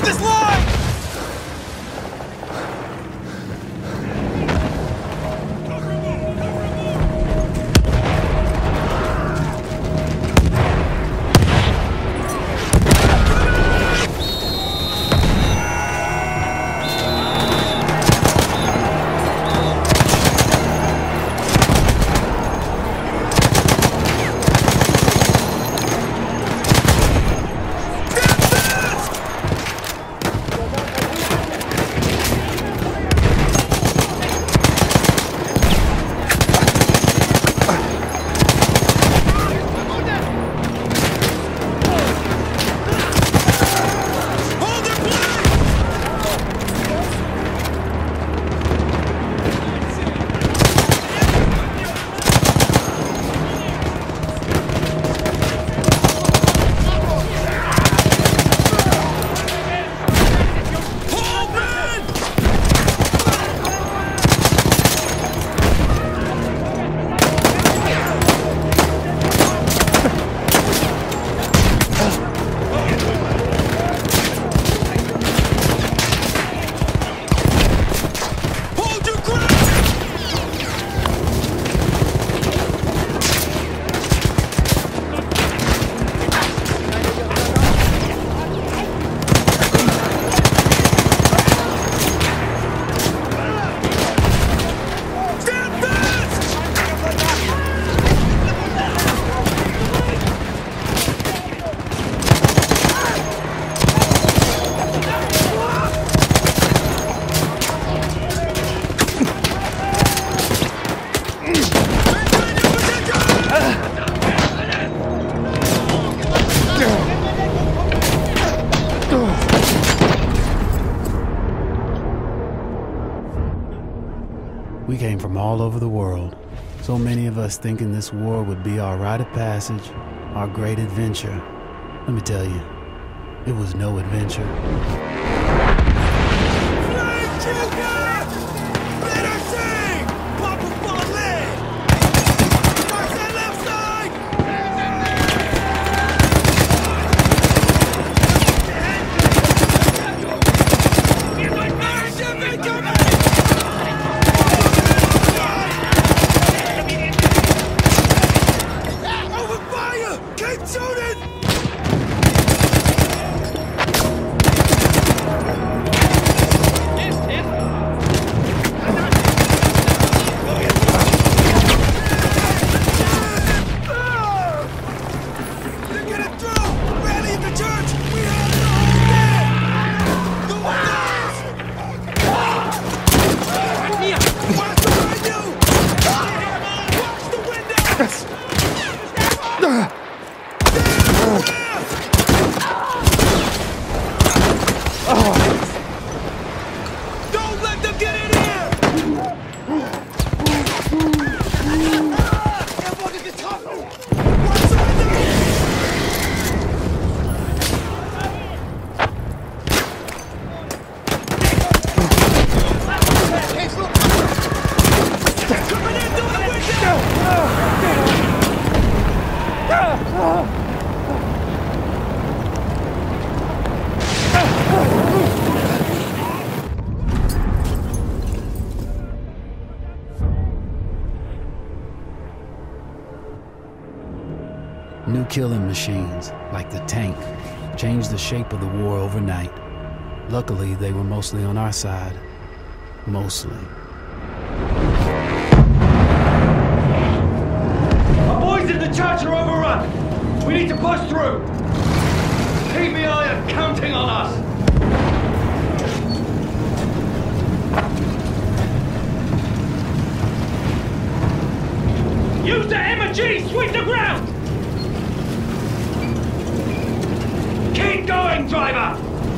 Hold this line! We came from all over the world. So many of us thinking this war would be our rite of passage, our great adventure. Let me tell you, it was no adventure. New killing machines, like the tank, changed the shape of the war overnight. Luckily, they were mostly on our side. Mostly. Our boys in the church are overrun! We need to push through! PBI are counting on us! Use the M&G! Sweep the ground! Keep going, driver!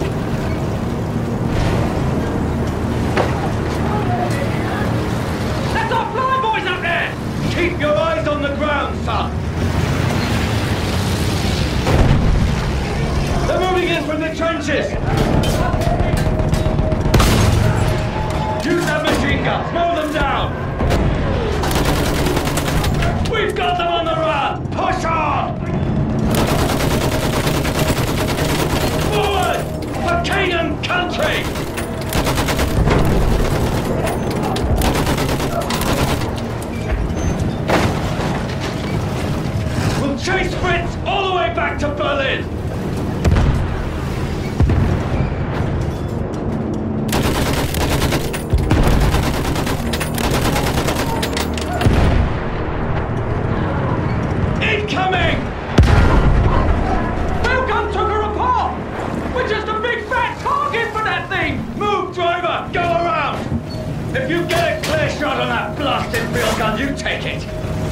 That's our fly boys up there! Keep your eyes on the ground, son! They're moving in from the trenches! Use that machine guns! Mow them down! We've got them on the run! Push on! Forward! For King Chase Fritz all the way back to Berlin! Incoming! Belgun took her apart! We're just a big fat target for that thing! Move, driver! Go around! If you get a clear shot on that blasted field gun, you take it!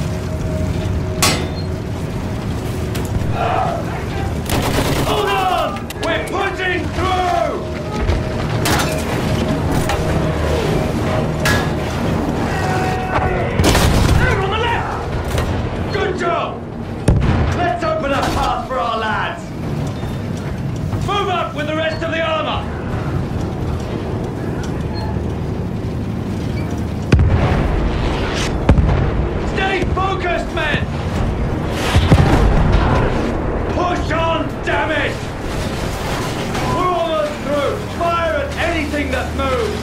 Hold on! We're pushing through! There on the left! Good job! Let's open a path for our lads! Move up with the rest of the armor! Stay focused, men! Push on, damn it! We're almost through! Fire at anything that moves!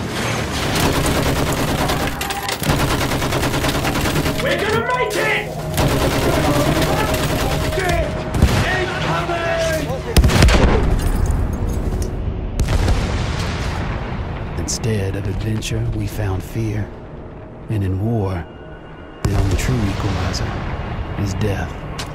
We're gonna make it! Shit! Incoming! Instead of adventure, we found fear. And in war, the only true equalizer is death.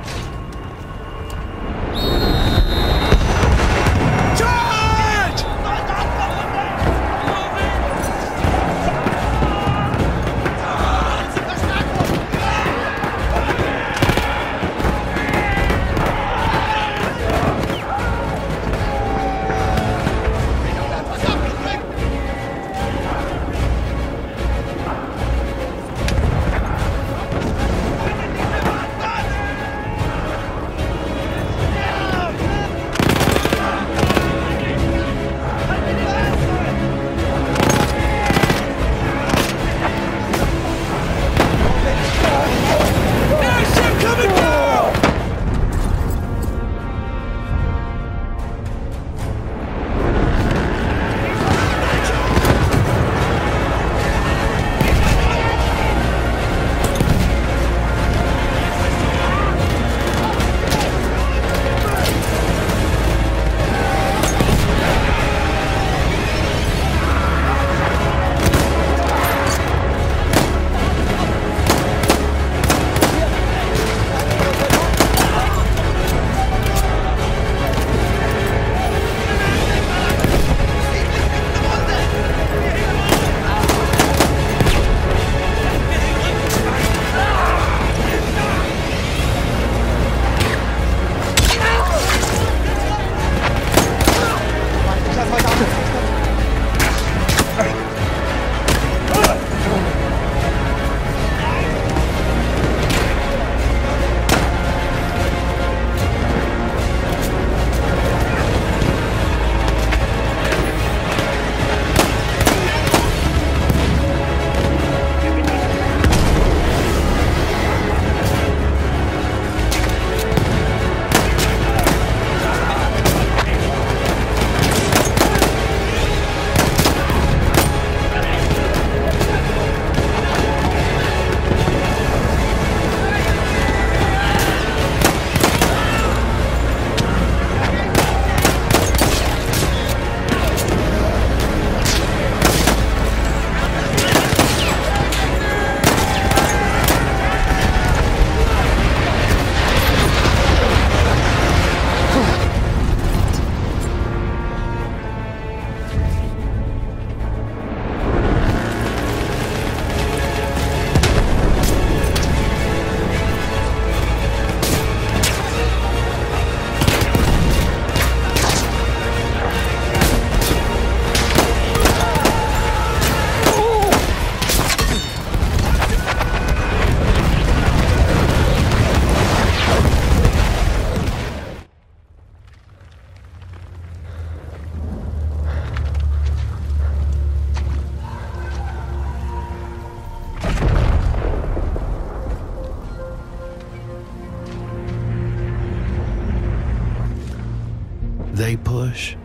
They push,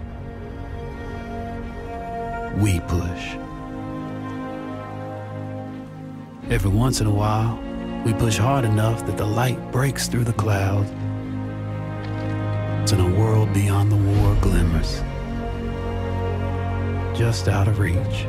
we push. Every once in a while, We push hard enough that the light breaks through the clouds, and a world beyond the war glimmers, just out of reach.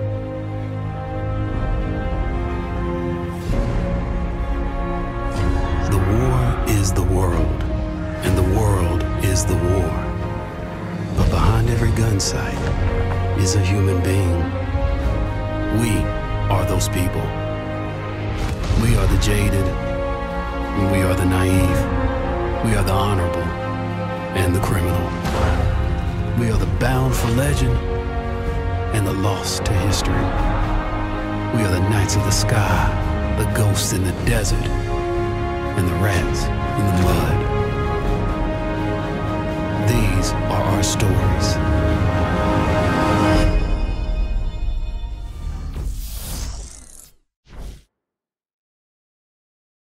The war is the world, and the world is the war. But behind every gun sight is a human being. We are those people. We are the jaded, and we are the naive. We are the honorable and the criminal. We are the bound for legend and the lost to history. We are the knights of the sky, the ghosts in the desert, and the rats in the mud. These are our stories.